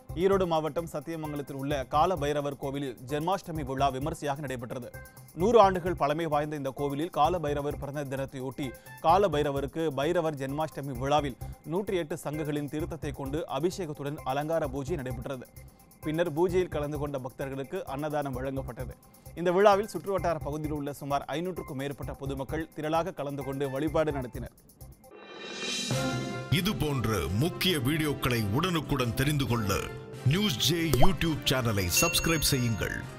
ஈரோடு மாவட்டம் சத்தியமங்கலத்தில் உள்ள கால பைரவர் கோவிலில் ஜென்மாஷ்டமி விழா விமர்சையாக நடைபெற்றது. 100 ஆண்டுகள் பழமை வாய்ந்த இந்த கோவிலில் கால பைரவர் பிறந்த தினத்தையொட்டி கால பைரவருக்கு பைரவர் ஜென்மாஷ்டமி விழாவில் 108 சங்குகளின் தீர்த்தத்தை கொண்டு அபிஷேகத்துடன் அலங்கார பூஜை நடைபெற்றது. பின்னர் பூஜையில் கலந்து கொண்ட பக்தர்களுக்கு அன்னதானம் வழங்கப்பட்டது. இந்த விழாவில் சுற்றுவட்டார பகுதியில் உள்ள சுமார் 500க்கும் மேற்பட்ட பொதுமக்கள் திரளாக கலந்து கொண்டு வழிபாடு நடத்தினர். இது போன்ற முக்கிய வீடியோக்களை உடனுக்குடன் தெரிந்து கொள்ள நியூஸ் ஜே யூடியூப் சேனலை சப்ஸ்கிரைப் செய்யுங்கள்.